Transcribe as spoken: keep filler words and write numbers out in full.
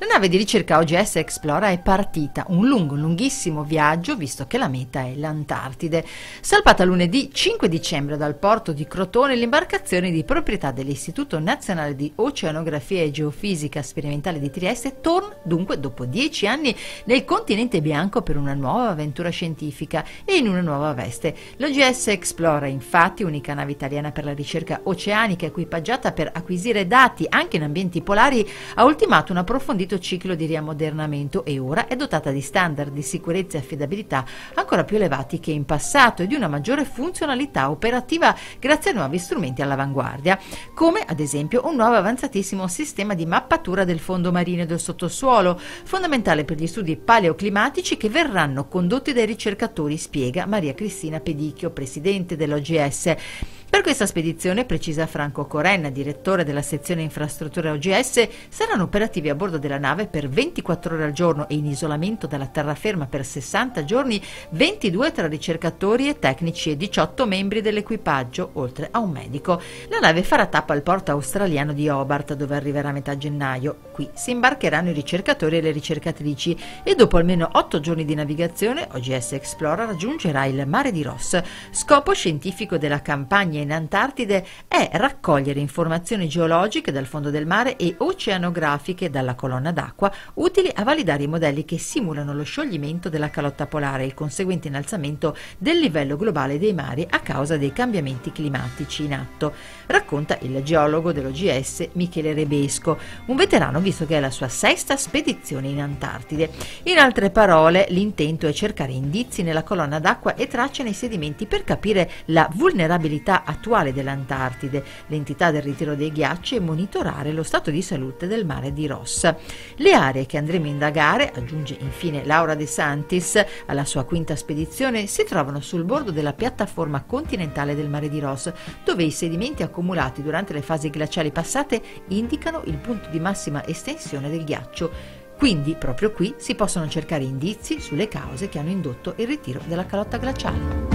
La nave di ricerca O G S Explora è partita, un lungo, lunghissimo viaggio, visto che la meta è l'Antartide. Salpata lunedì cinque dicembre dal porto di Crotone, l'imbarcazione di proprietà dell'Istituto Nazionale di Oceanografia e Geofisica Sperimentale di Trieste torna dunque dopo dieci anni nel continente bianco per una nuova avventura scientifica e in una nuova veste. L'O G S Explora, infatti, unica nave italiana per la ricerca oceanica equipaggiata per acquisire dati anche in ambienti polari, ha ultimato un approfondito ciclo di riammodernamento e ora è dotata di standard di sicurezza e affidabilità ancora più elevati che in passato e di una maggiore funzionalità operativa grazie a nuovi strumenti all'avanguardia, come ad esempio un nuovo avanzatissimo sistema di mappatura del fondo marino e del sottosuolo, fondamentale per gli studi paleoclimatici che verranno condotti dai ricercatori, spiega Maria Cristina Pedicchio, presidente dell'O G S. Per questa spedizione, precisa Franco Corenna, direttore della sezione infrastrutture O G S, saranno operativi a bordo della nave per ventiquattro ore al giorno e in isolamento dalla terraferma per sessanta giorni, ventidue tra ricercatori e tecnici e diciotto membri dell'equipaggio, oltre a un medico. La nave farà tappa al porto australiano di Hobart, dove arriverà a metà gennaio. Qui si imbarcheranno i ricercatori e le ricercatrici e dopo almeno otto giorni di navigazione, O G S Explora raggiungerà il Mare di Ross. Scopo scientifico della campagna in Antartide è raccogliere informazioni geologiche dal fondo del mare e oceanografiche dalla colonna d'acqua, utili a validare i modelli che simulano lo scioglimento della calotta polare e il conseguente innalzamento del livello globale dei mari a causa dei cambiamenti climatici in atto, racconta il geologo dello G S Michele Rebesco, un veterano visto che è la sua sesta spedizione in Antartide. In altre parole, l'intento è cercare indizi nella colonna d'acqua e tracce nei sedimenti per capire la vulnerabilità attuale dell'Antartide, l'entità del ritiro dei ghiacci e monitorare lo stato di salute del Mare di Ross. Le aree che andremo a indagare, aggiunge infine Laura De Santis alla sua quinta spedizione, si trovano sul bordo della piattaforma continentale del Mare di Ross, dove i sedimenti accumulati durante le fasi glaciali passate indicano il punto di massima estensione del ghiaccio. Quindi proprio qui si possono cercare indizi sulle cause che hanno indotto il ritiro della calotta glaciale.